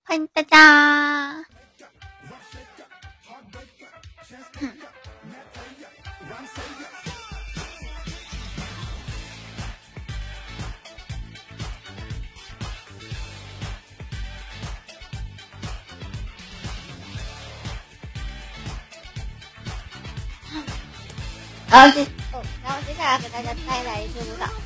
欢迎大家。然后接下来给大家带来一支舞蹈。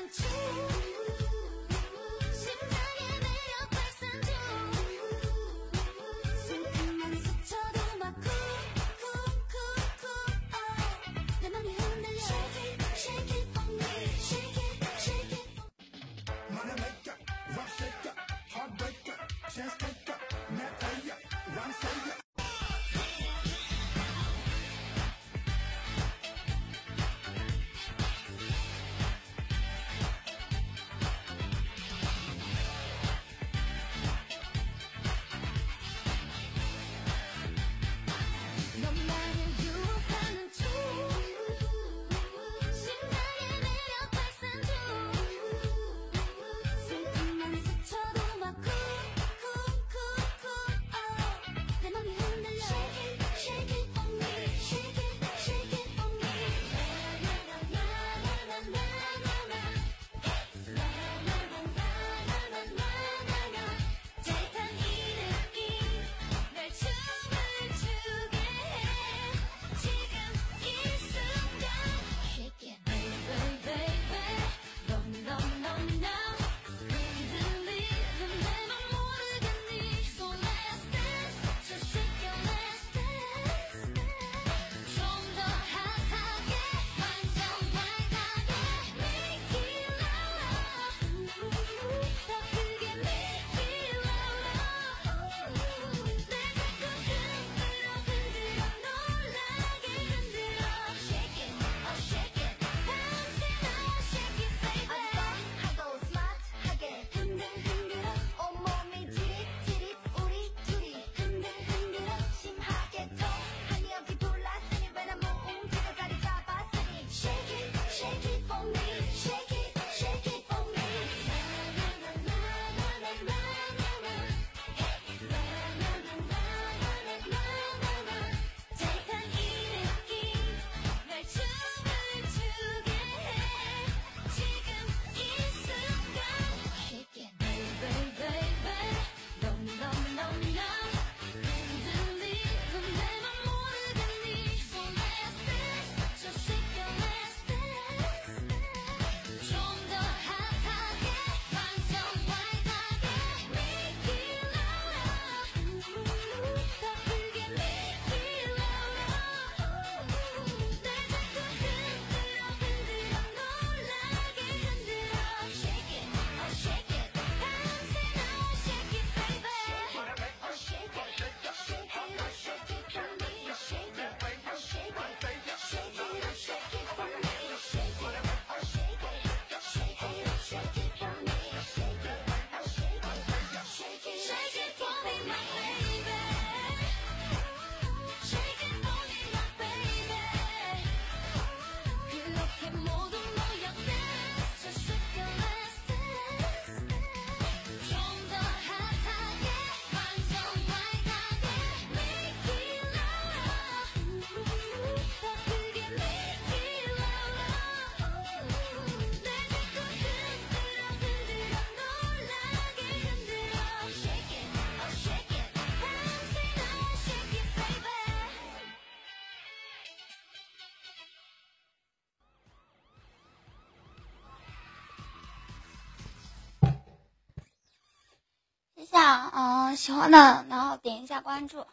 喜欢的然后点一下关注。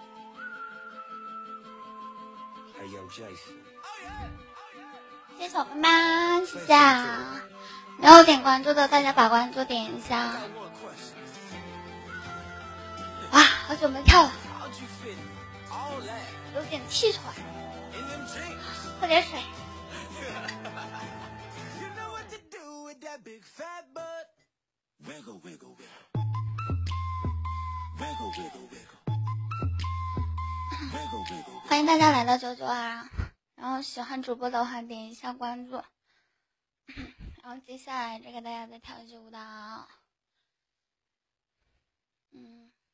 谢谢小班班，谢谢。没有点关注的大家把关注点一下。哇，好久没跳了，有点气喘，喝点水。欢迎大家来到99啊！然后喜欢主播的话点一下关注，然后接下来再给大家再跳一支舞蹈。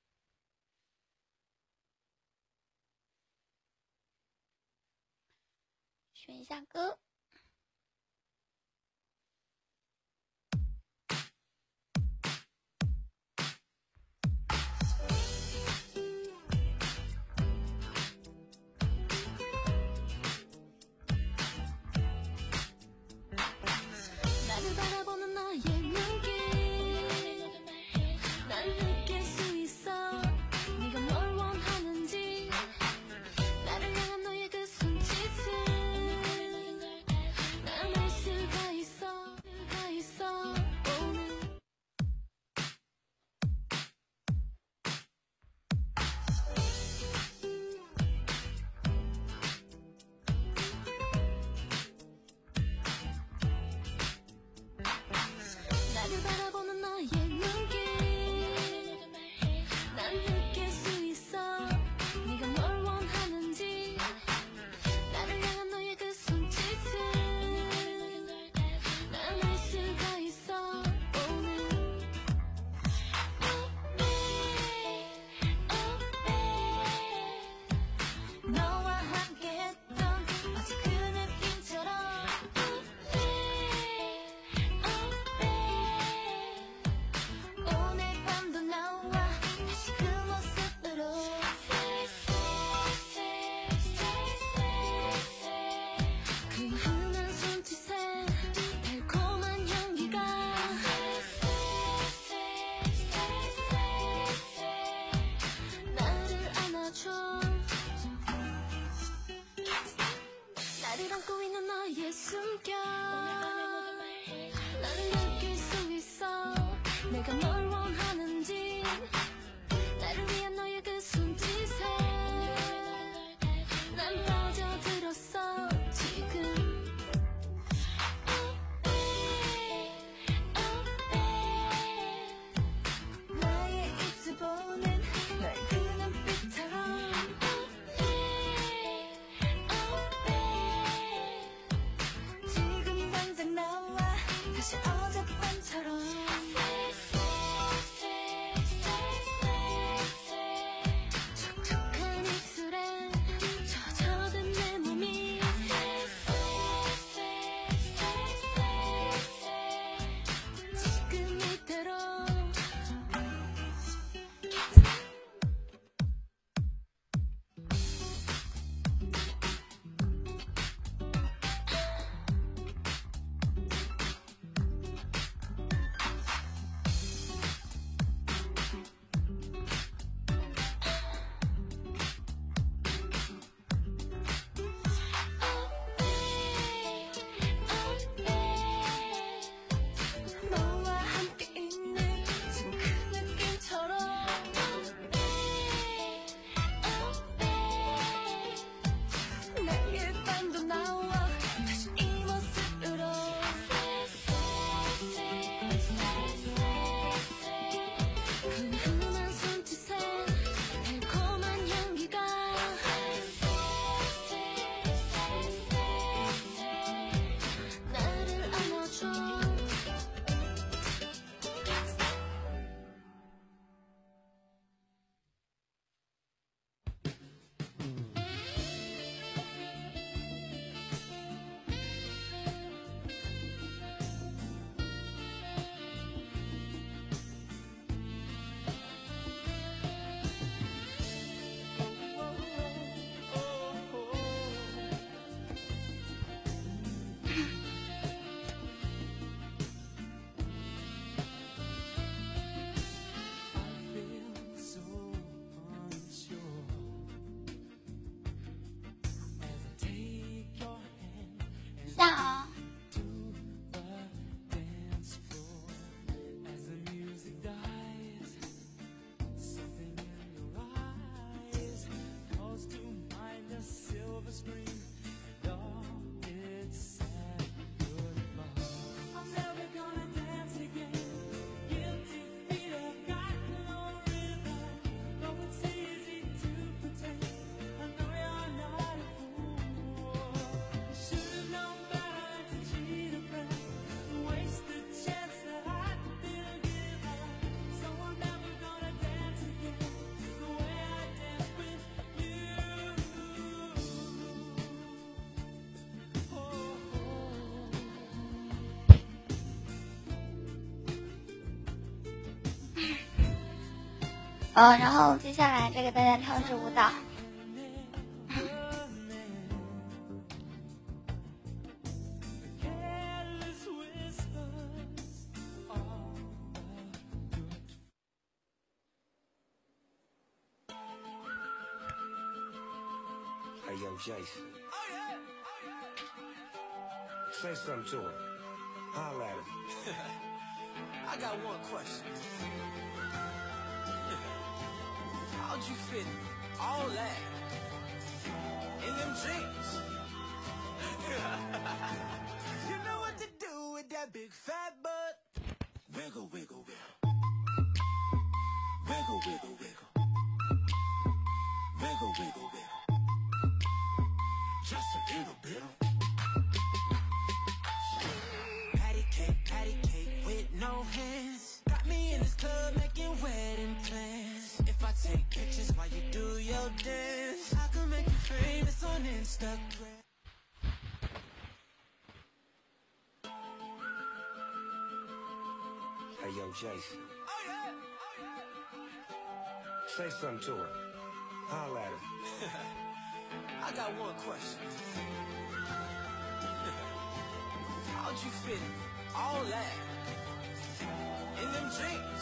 选一下歌。나를 안고 있는 너의 숨결 나는 느낄 수 있어 내가 뭘 원하는지 나를 위한 너의 그 손짓에 난 빠져들었어 지금 나의 입술 보는 널 그 눈빛처럼 지금 당장 나와 다시 어젯밤처럼 촉촉한 입술에 젖어든 내 몸이 지금 이대로 너와 함께 있는 지금 그 느낌처럼 내일 밤도 나와 다시 이 모습으로 훈훈한 손짓에 달콤한 향기가 나를 안아줘 然后接下来再给大家跳的是舞蹈。 Hey, yo, Jason. Say something to her. Holla at her. I got one question. How'd you fit all that in them jeans? You know what to do with that big fat butt. Wiggle, wiggle, wiggle. Wiggle, wiggle, wiggle. Wiggle, wiggle, wiggle. Just a little bit. Patty cake with no hands. Got me in this club making wedding plans. If I take pictures while you do your dance, I can make you famous on Instagram. Hey, yo, Jason. Say something to her. Holla at her. I got one question. How'd you fit all that in them jeans?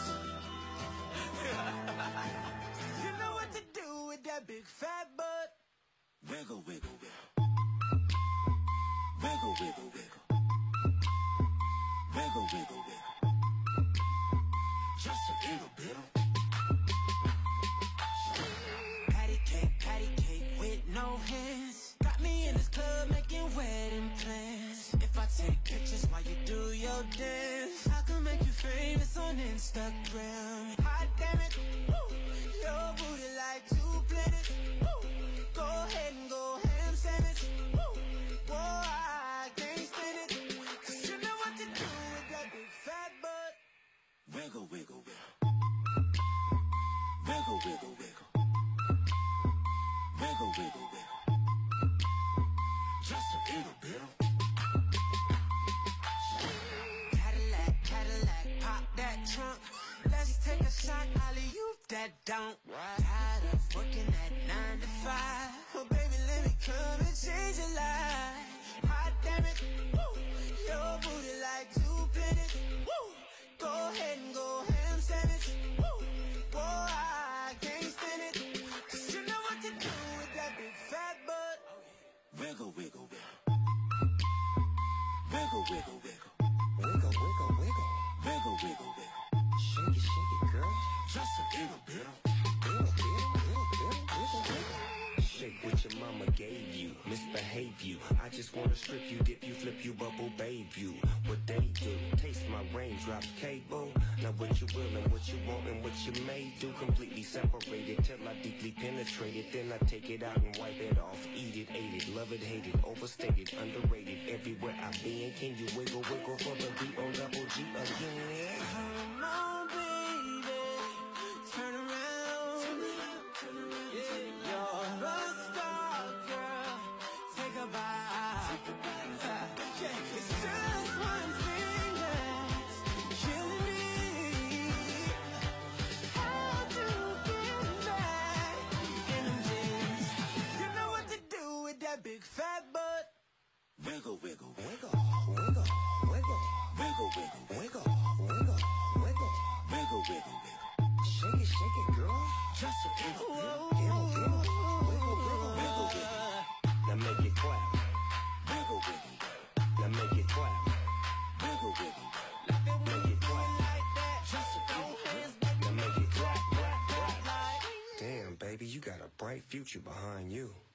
You know what to do with that big fat butt. Wiggle, wiggle, wiggle. Wiggle, wiggle, wiggle. Wiggle, wiggle, wiggle. Just a little bit. Patty cake with no hands. Got me in this club making wedding plans. If I take pictures while you do your dance, I can make you famous on Instagram. Hot damn it, woo. Your booty like 2 planets. Woo. Go ahead and go ham sandwich. Woo. Whoa, I can't stand it. 'Cause you know what to do with that big fat butt. Wiggle, wiggle, wiggle. Wiggle, wiggle, wiggle. Wiggle, wiggle, wiggle. Just a little bit. Cadillac, pop that trunk. Let's take a shot, alley-oop that don't. Tired of working at 9 to 5. Oh, baby, let me come and change your life. Hot damn it, woo. Your booty like 2 planets. Woo. Go ahead and go ham sandwich. Woo. Whoa, I can't stand it. 'Cause you know what to do with that big fat butt. Wiggle, wiggle, wiggle. Wiggle, wiggle, wiggle. Wiggle, wiggle, wiggle. Wiggle, wiggle, wiggle. Shake it, girl. Just a little bit. Shake what your mama gave you, misbehave you. I just wanna strip you, dip you, flip you, bubble babe you. What they do, taste my raindrops cable. Now what you will and what you want and what you may do. Completely separated till I deeply penetrate it. Then I take it out and wipe it off. Eat it, ate it, love it, hate it, overstated, underrated. Everywhere I've been, can you wiggle, wiggle for the beat on double G again? Come on, baby, turn around. Yeah, you're a star, girl. Take a bite. Yeah, it's just one thing that's killing me. How'd you get back in them jeans? You know what to do with that big fat butt. Wiggle, wiggle, wiggle. Wiggle, wiggle, Wiggle, wiggle, wiggle, wiggle, wiggle. wiggle, wiggle, wiggle. Shake it, girl. Just a little bit. Wiggle, wiggle, wiggle, wiggle, Wiggle, wiggle. Now make it clap. Wiggle, wiggle. Now make it clap. Wiggle, wiggle. Make it clap. Like that. Just a little hands, baby. Now make it clap, clap, clap. Damn, baby, you got a bright future behind you.